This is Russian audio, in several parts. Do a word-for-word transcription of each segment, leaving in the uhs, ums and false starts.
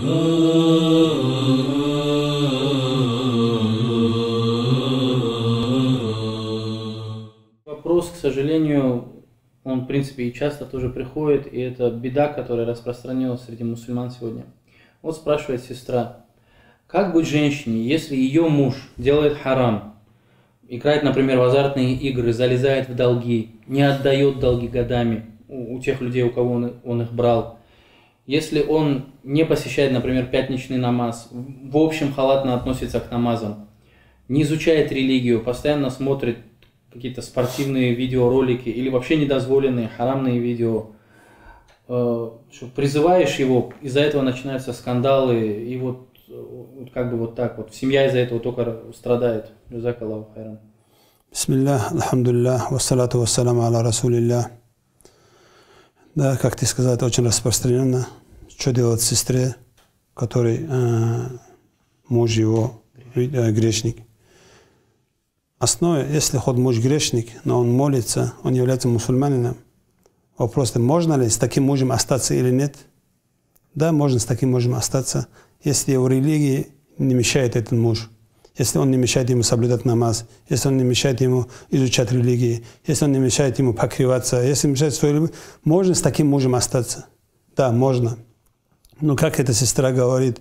Вопрос, к сожалению, он, в принципе, и часто тоже приходит, и это беда, которая распространилась среди мусульман сегодня. Вот спрашивает сестра, как быть женщине, если ее муж делает харам, играет, например, в азартные игры, залезает в долги, не отдает долги годами у, у тех людей, у кого он, он их брал, если он не посещает, например, пятничный намаз, в общем халатно относится к намазам, не изучает религию, постоянно смотрит какие-то спортивные видеоролики или вообще недозволенные, харамные видео, э, что призываешь его, из-за этого начинаются скандалы, и вот, вот как бы вот так вот, семья из-за этого только страдает. Джазакаллаху хайран. Бисмиллах, алхамдулиллах, вассалату вассаламу аля расулиллах. Да, как ты сказал, это очень распространенно. Что делать сестре, который э, муж его э, грешник? Основе, если хоть муж грешник, но он молится, он является мусульманином, вопрос, можно ли с таким мужем остаться или нет? Да, можно с таким мужем остаться, если его религии не мешает этот муж, если он не мешает ему соблюдать намаз, если он не мешает ему изучать религии, если он не мешает ему покрываться, если мешает свою любовь, можно с таким мужем остаться. Да, можно. Но как эта сестра говорит,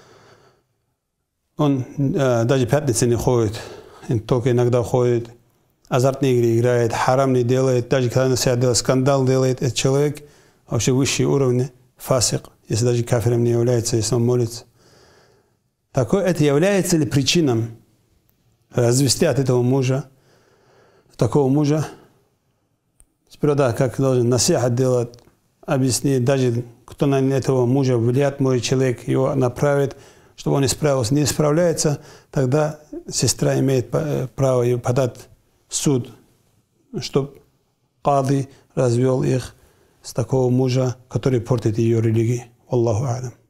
он э, даже пятницы не ходит, он только иногда ходит, азартные игры играет, харам не делает, даже когда на себя делает, скандал делает, этот человек вообще высший уровень, фасик, если даже кафиром не является, если он молится. Такое, это является ли причиной развести от этого мужа, такого мужа? Сперва, как должен насихат делать, объяснить, даже кто на этого мужа влияет, может человек его направит, чтобы он исправился. Не исправляется, тогда сестра имеет право подать в суд, чтобы кады развел их с такого мужа, который портит ее религию. Аллаху алям.